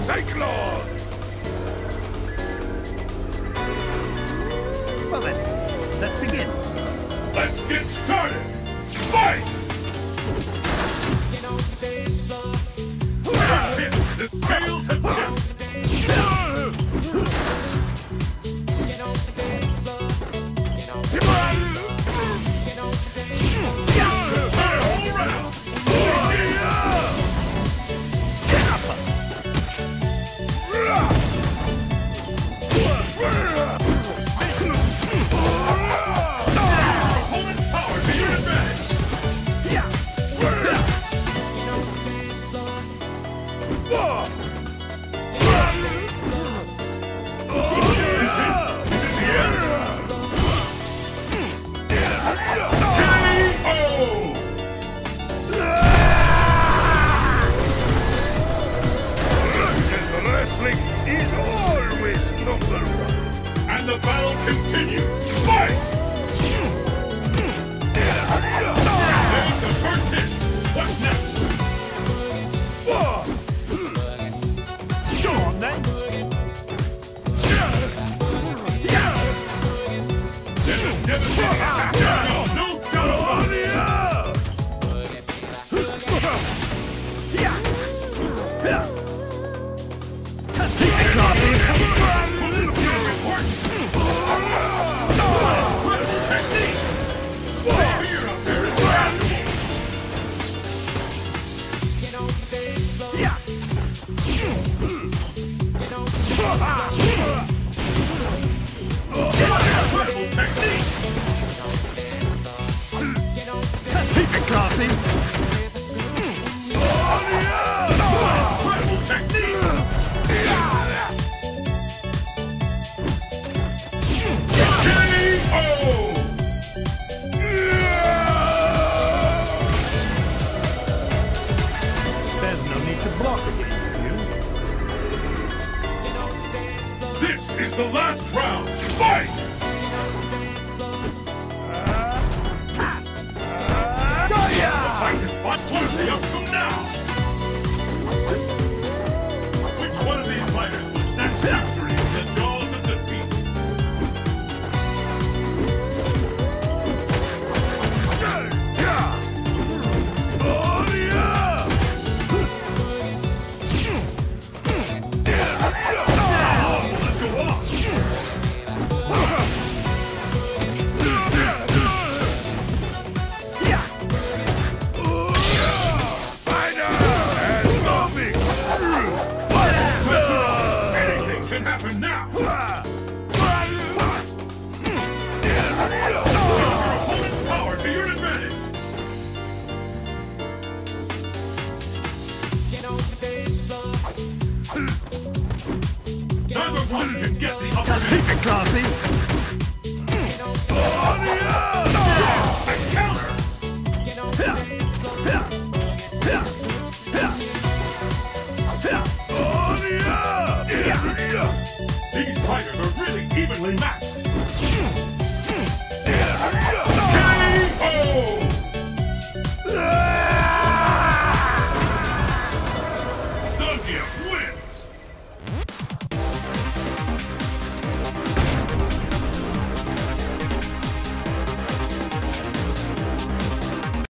Cyclone! Well then, let's begin. Let's get started! Fight! The scales have tipped! Is always number one. And the battle continues. Fight! There's the first hit. What's next? Go on then. There's a devastating attack. No doubt about it. Keep it classy. Incredible technique! K.O. There's no need to block against you. This is the last round. Fight! Fight is fought. What are they up to now? Which one of these fighters will snatch victory from the jaws of defeat? Let's go on. Anything can happen now! Use your opponent's power to your advantage! Neither one can get the upper hand! Keep it classy.